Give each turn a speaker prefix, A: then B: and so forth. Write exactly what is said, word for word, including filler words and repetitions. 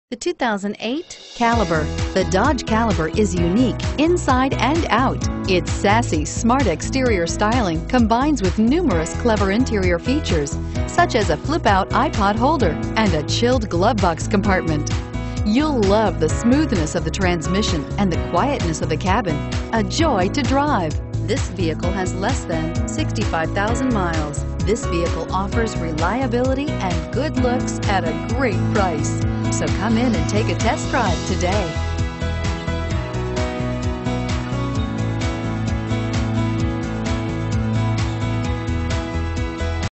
A: The two thousand eight Caliber. The Dodge Caliber is unique inside and out. Its sassy, smart exterior styling combines with numerous clever interior features, such as a flip-out iPod holder and a chilled glove box compartment. You'll love the smoothness of the transmission and the quietness of the cabin. A joy to drive. This vehicle has less than sixty-five thousand miles. This vehicle offers reliability and good looks at a great price. So come in and take a test drive today.